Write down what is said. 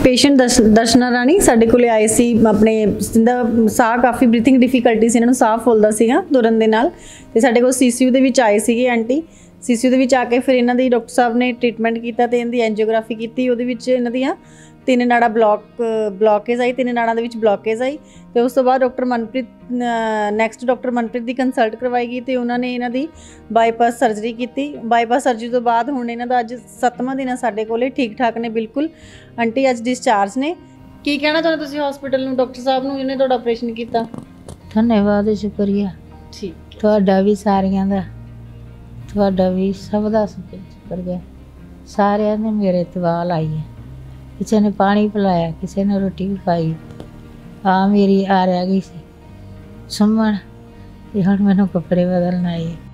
Patient दर्शना राणी साडे कोले आए सी अपने साह काफ़ी ब्रीथिंग डिफिकल्टी सी, इन्हां नूं साह फुलदा सीगा तुरन दे नाल ते साडे कोल सीसीयू दे विच आए सीगे आंटी। सीसीयू दे विच आके फिर इन्हां दी डॉक्टर साहब ने ट्रीटमेंट कीता ते इन्हां दी एंजियोग्राफी कीती। उहदे विच इन्हां दियां 3 नाड़ा ब्लॉकेज आई, 3 नाड़ां दे विच ब्लॉकेज आई ते उस तो बाद doctor Manpreet next doctor Manpreet दी कंसल्ट करवाई गई ते उन्होंने इन्हां दी बाईपास सर्जरी की। बाईपास सर्जरी तो बाद हुण इन्हां दा अज 7वां दिन है साडे कोले, ठीक ठाक ने बिल्कुल। आंटी अज डिस्चार्ज ने। की कहना चाहुंदे तुसीं हॉस्पिटल नूं, डॉक्टर साहब नूं जिन्हें तुहाडा ऑपरेशन कीता? धन्यवाद, शुक्रिया ठीक तुहाडा भी, सारियां दा, तुहाडा भी, सब दा शुक्रिया। सारियां ने मेरे तवाल आई है, किसी ने पानी पिलाया, किसी ने रोटी भी खाई। मेरी आ रह गई सी सुमन, हुण मैनूं कपड़े बदलना है।